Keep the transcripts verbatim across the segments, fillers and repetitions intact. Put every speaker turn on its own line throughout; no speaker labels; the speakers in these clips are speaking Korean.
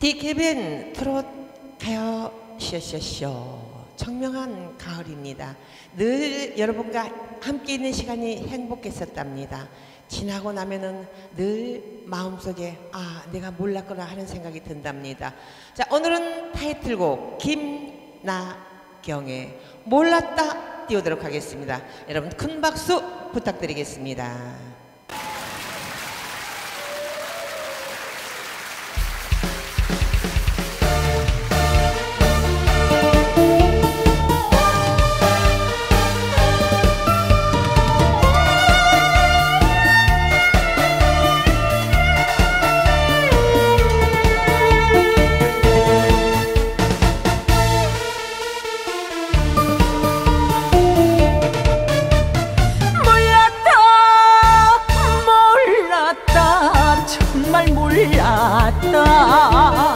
디케빈 트롯 가요 쇼쇼쇼 청명한 가을입니다. 늘 여러분과 함께 있는 시간이 행복했었답니다. 지나고 나면은 늘 마음속에 아 내가 몰랐구나 하는 생각이 든답니다. 자, 오늘은 타이틀곡 김나경의 몰랐다 띄우도록 하겠습니다. 여러분 큰 박수 부탁드리겠습니다.
몰랐다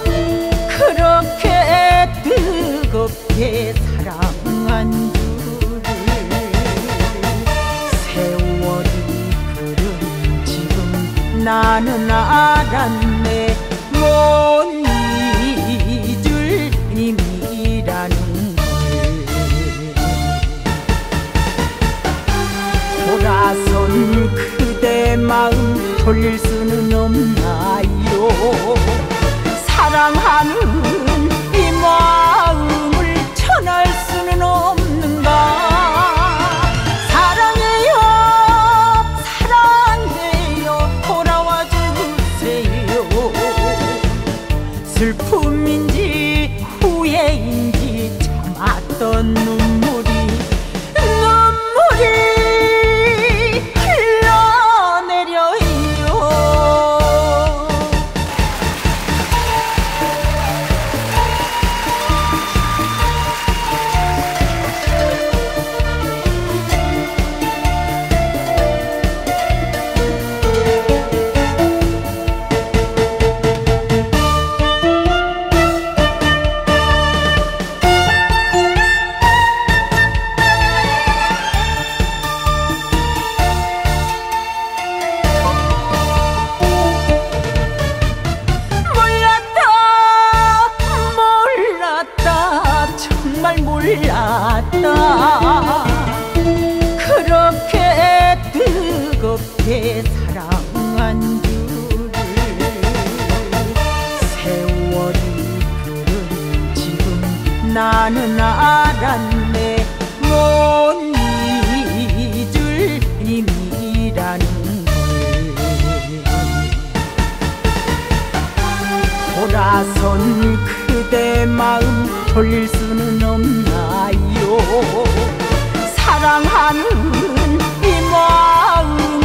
그렇게 뜨겁게 사랑한 줄을 세월이 흐른 지금 나는 알았네. 못 잊을 힘이라는 걸 돌아선 그대 마음 돌릴 수는 없나요? 사랑하는 이 마음을 전할 수는 없는가? 사랑해요 사랑해요 돌아와 주세요. 슬픔인지 후회인지 참았던 눈물이 눈물이 몰랐다 그렇게 뜨겁게 사랑한 줄을 세월이 흐른 지금 나는 알았네. 못 잊을 힘이라는 걸 돌아선 그대 마음 돌릴 수는 없나요? 사랑하는 이 마음